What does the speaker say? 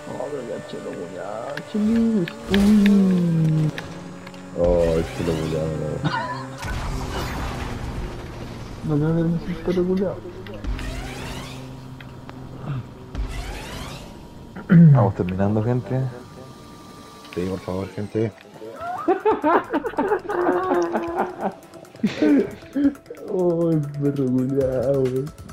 Oh, pero ya chelo, culiao, chilis. Uy. Oh, es que lo culiao, No me hagas ese perro culiao. vamos terminando, gente. Sí, por favor, gente. Oh, el perro culiao, wey.